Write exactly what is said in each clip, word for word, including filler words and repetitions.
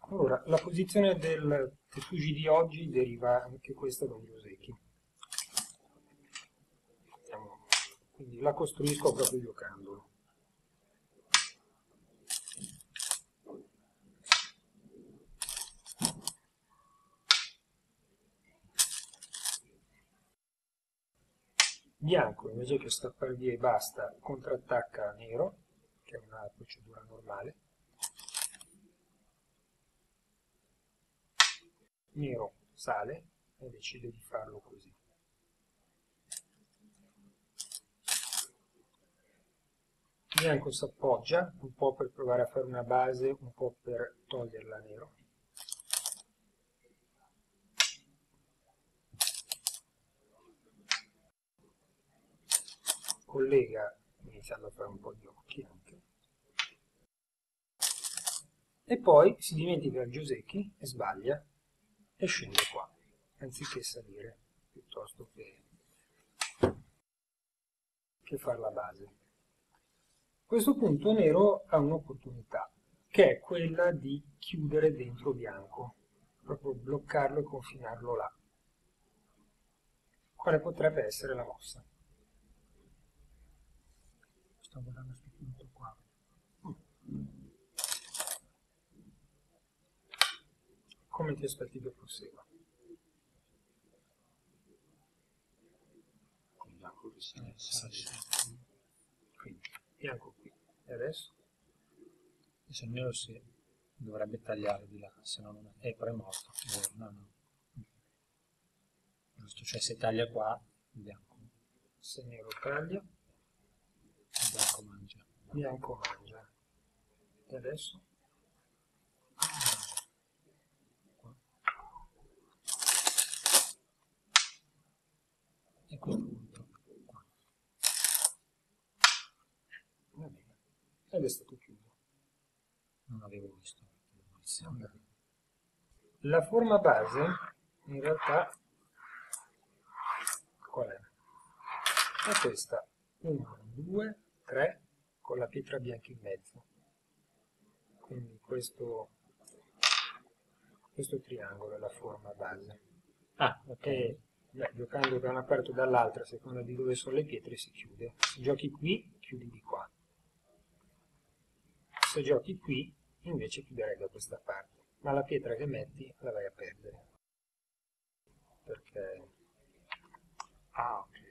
Allora, la posizione del Tesuji di oggi deriva anche questa da un Joseki. Quindi la costruisco proprio giocandolo. Bianco, invece che scappare via e basta, contrattacca nero, che è una procedura normale. Nero sale e decide di farlo così. Bianco si appoggia, un po' per provare a fare una base, un po' per toglierla a nero. Collega, iniziando a fare un po' di occhi anche. E poi si dimentica il Joseki e sbaglia e scende qua, anziché salire, piuttosto che, che fare la base. A questo punto nero ha un'opportunità, che è quella di chiudere dentro bianco, proprio bloccarlo e confinarlo là. Quale potrebbe essere la mossa? Sto guardando questo punto qua. Come ti aspetti che prosegua? Con bianco che si Quindi bianco qui. E adesso? Adesso il nero si dovrebbe tagliare di là, se no non è. Eh, però è morto. No, no. Giusto, cioè se taglia qua, il bianco. Se nero taglia, Il bianco mangia. bianco mangia. E adesso? E a questo punto qua. Va bene. Ed è stato chiuso. Non avevo visto. La forma base, in realtà, qual è? È questa. uno, due, tre, con la pietra bianca in mezzo. Quindi questo, questo triangolo è la forma base. Ah, ok. E beh, giocando da una parte o dall'altra, a seconda di dove sono le pietre, si chiude. Se giochi qui, chiudi di qua. Se giochi qui, invece chiuderei da questa parte. Ma la pietra che metti la vai a perdere. Perché... Ah, ok.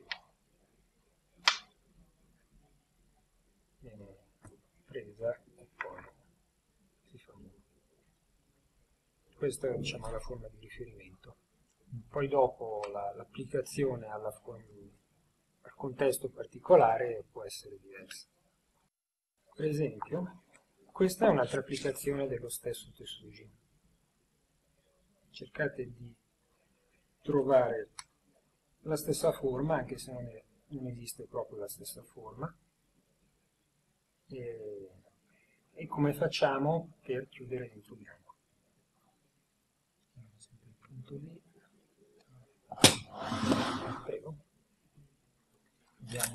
Viene presa e poi si fa nulla. Questa è, diciamo, la forma di riferimento. Poi dopo l'applicazione la, al contesto particolare può essere diversa. Per esempio, questa è un'altra applicazione dello stesso Tesuji. Cercate di trovare la stessa forma, anche se non, è, non esiste proprio la stessa forma. E, e come facciamo per chiudere dentro bianco. Sempre il punto lì. Prego. Abbiamo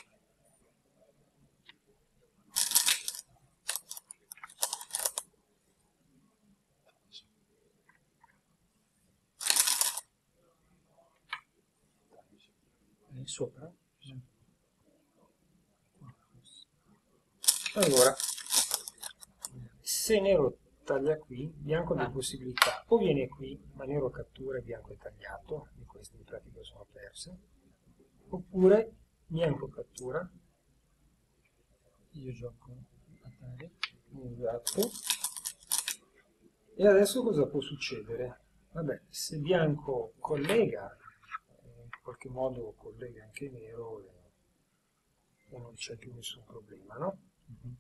lì sopra. Allora, se nero taglia qui, bianco ha due Ah. possibilità. O viene qui, ma nero cattura e bianco è tagliato, e queste in pratica sono perse. Oppure bianco cattura. Io gioco a taglia. Esatto. E adesso cosa può succedere? Vabbè, se bianco collega, in qualche modo collega anche nero e, e non c'è più nessun problema, no? Mm-hmm.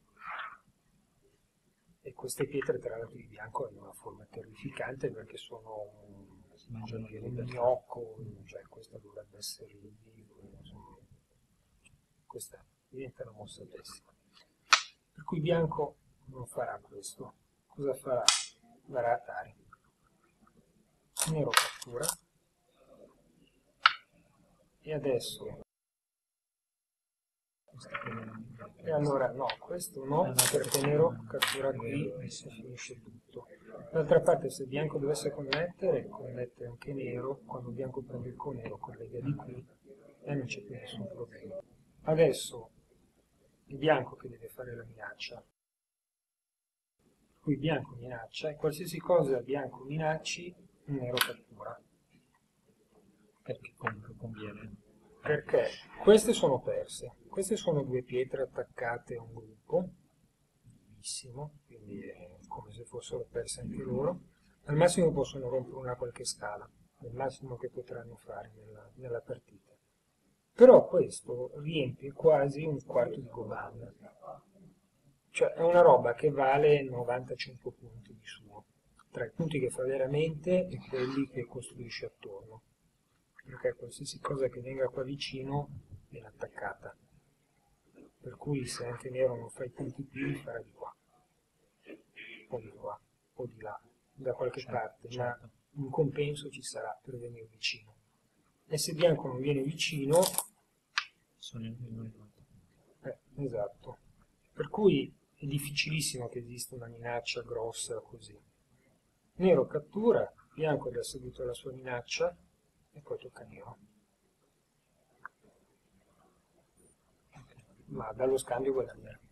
E queste pietre tra l'altro di bianco hanno una forma terrificante perché sono un, mangiano dire, un gnocco, cioè questa dovrebbe essere il vivo, insomma, questa diventa una mossa pessima. Per cui bianco non farà questo. Cosa farà? Darà Atari. Nero cattura. E adesso... E allora no, questo no, perché nero cattura qui e si finisce tutto. D'altra parte, se bianco dovesse connettere, connette anche nero, quando bianco prende il con nero collega di qui e non c'è più nessun problema. Adesso è bianco che deve fare la minaccia. Qui bianco minaccia e qualsiasi cosa bianco minacci, nero cattura. Perché comunque conviene. Perché queste sono perse. Queste sono due pietre attaccate a un gruppo, benissimo, quindi è come se fossero perse anche loro. Al massimo possono rompere una qualche scala, è il massimo che potranno fare nella, nella partita. Però questo riempie quasi un quarto di Goban. Cioè è una roba che vale novantacinque punti di suo, tra i punti che fa veramente e quelli che costruisce attorno. Perché qualsiasi cosa che venga qua vicino viene attaccata. Per cui se anche nero non fa i punti più, li farà di qua, o di qua, o di là, da qualche Certo, parte, certo. ma un compenso ci sarà per venire vicino. E se bianco non viene vicino, Sono in in- eh, esatto. Per cui è difficilissimo che esista una minaccia grossa così. Nero cattura, bianco gli ha seguito la sua minaccia e poi tocca a nero. Ma dallo scambio guadagnerà.